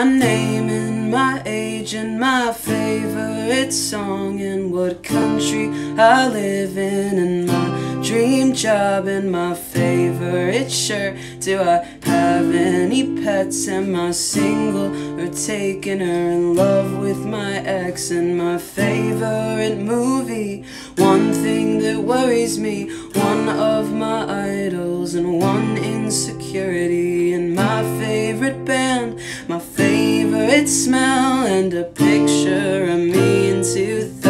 my name and my age and my favorite song and what country I live in and my dream job and my favorite shirt. Do I have any pets? Am I single or taken or in love with my ex? And my favorite movie, one thing that worries me, one of my idols and one insecurity, and my favorite band, my favorite smell, and a picture of me in 2000.